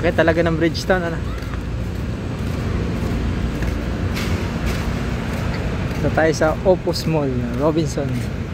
Laki talaga ng Bridgetown, ano. Ito tayo sa Opus Mall, Robinson.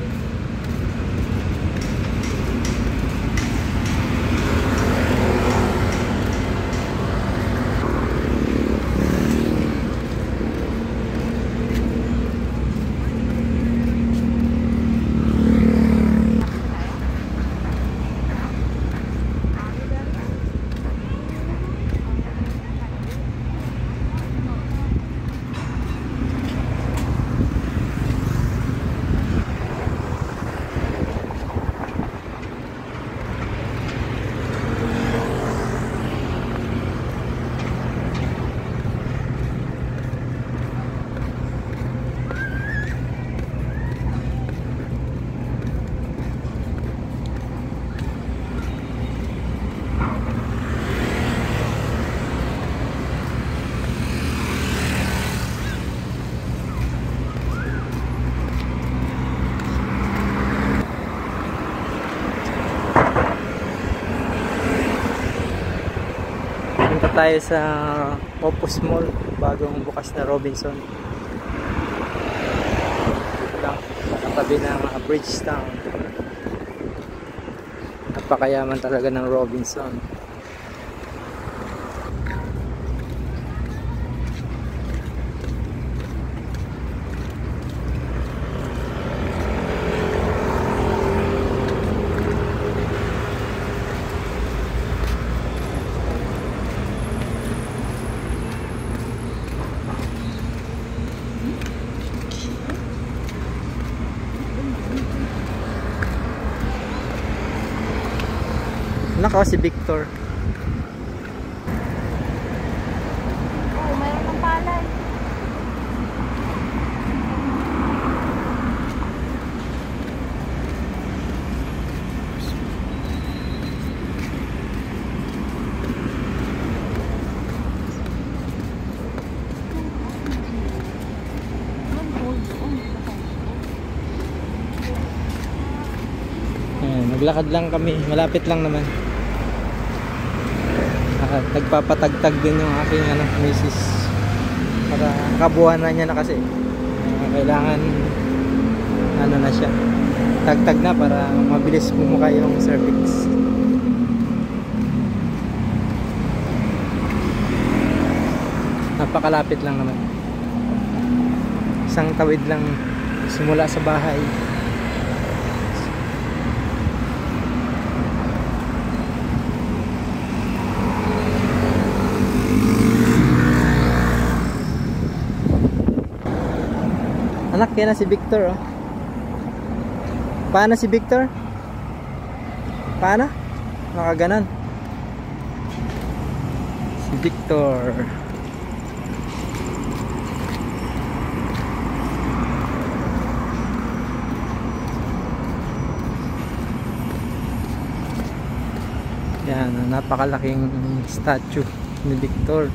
Punta tayo sa Opus Mall, bagong bukas na Robinson. Dito lang, sa tabi ng Bridgetown. Napakayaman talaga ng Robinson. Nako, si Victor. Oo, mayroon ng palay. Ayan, naglakad lang kami, malapit lang naman. Nagpapatagtag din yung aking misis para kabuuan na niya na kasi kailangan na siya tagtag na para mabilis bumuka yung cervix. Napakalapit lang naman, isang tawid lang simula sa bahay. Anak, yan na si Victor, oh. Paano si Victor? Paano? Nakaganon. Si Victor. Yan, napakalaking statue ni Victor.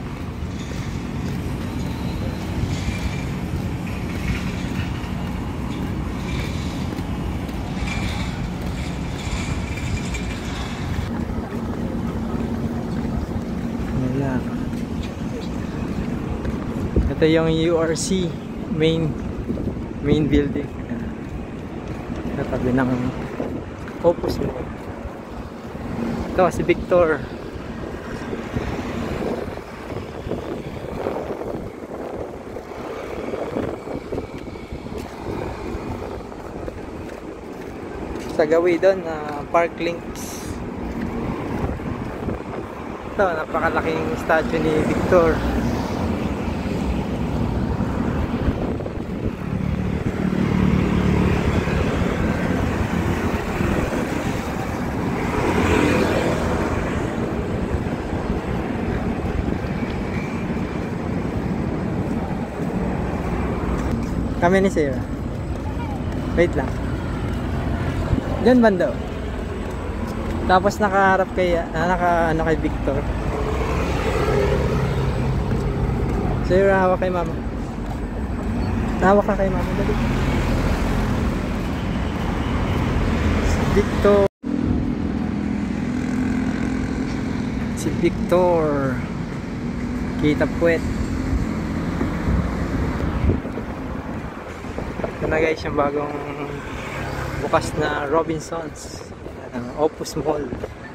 Ito yung URC main building. Natabi ng Opus Mall. Ito si Victor. Sa gawi doon, Park Links. Ito, napakalaking statue ni Victor. Kami ni Sarah. Wait lang. Diyan banda. Tapos nakaharap kay kay Victor. Sarah, hawak kay mama. Hawak ka kay mama, dali. Si Victor. Si Victor Kita Puwet. Ito na guys yung bagong bukas na Robinsons, Opus Mall.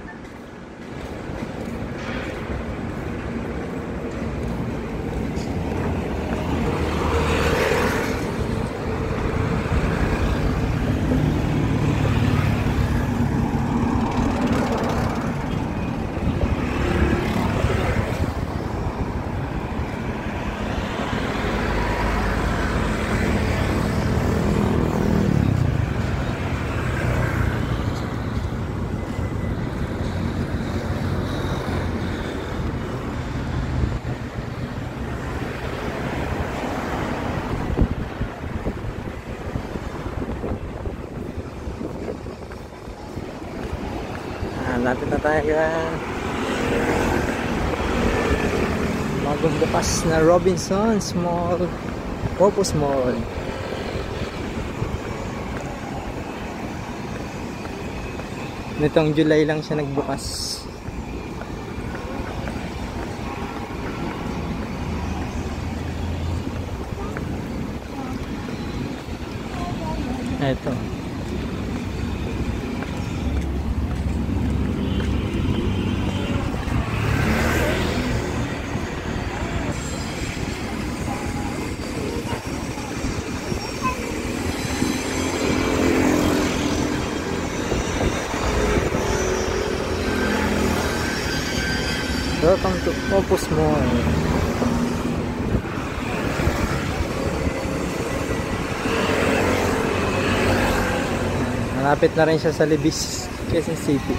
Lapit na tayo yan. Bagong bukas na Robinsons Mall, Opus Mall. Nitong July lang siya nagbukas. Ito. Welcome to Opus Mall. Malapit na rin siya sa Libis, Quezon City.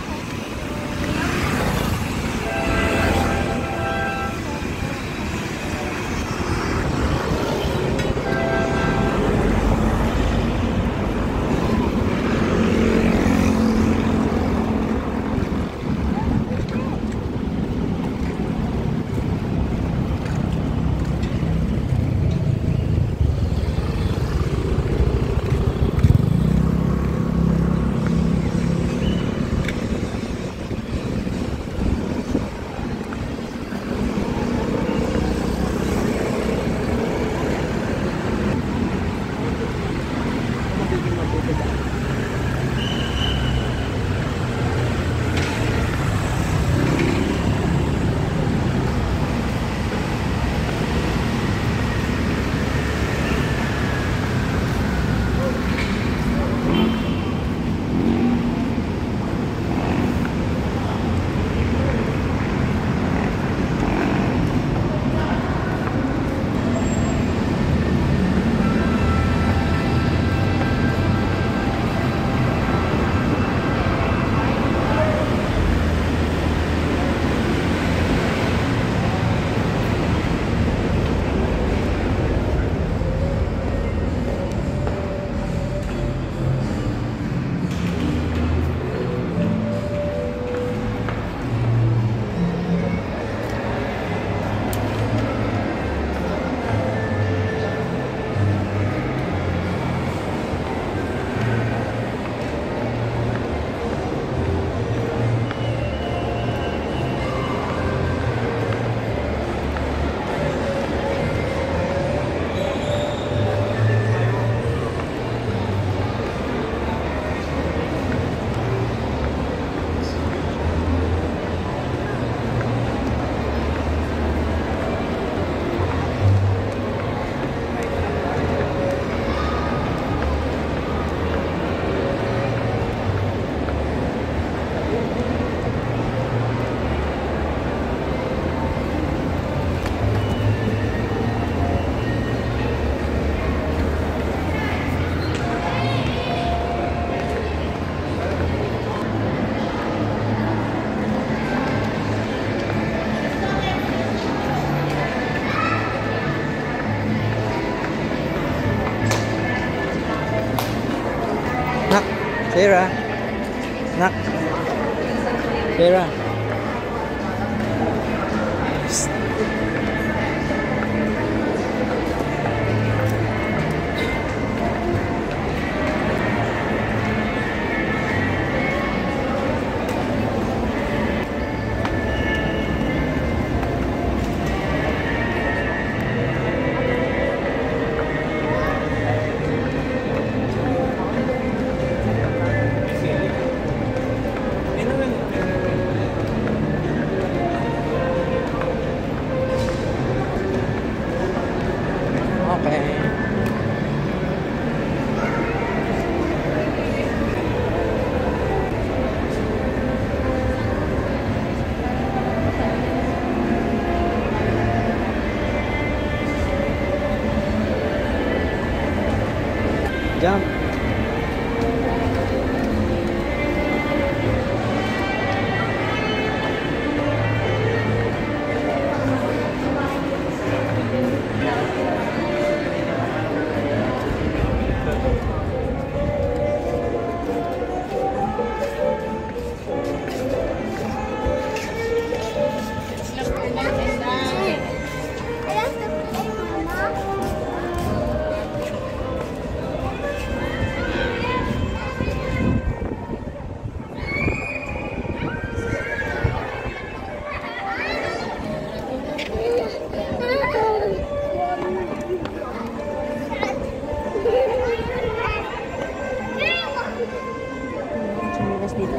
Sarah. Nak. Sarah. Psst.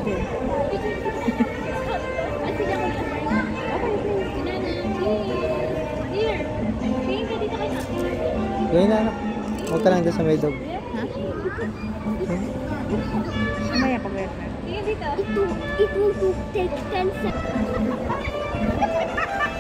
Okay, here. Tingin ka dito kayo. Ganyan na anak. Huwag ka lang doon sa may dog. Ha? Mamaya pag tingin dito. It will take 10 seconds.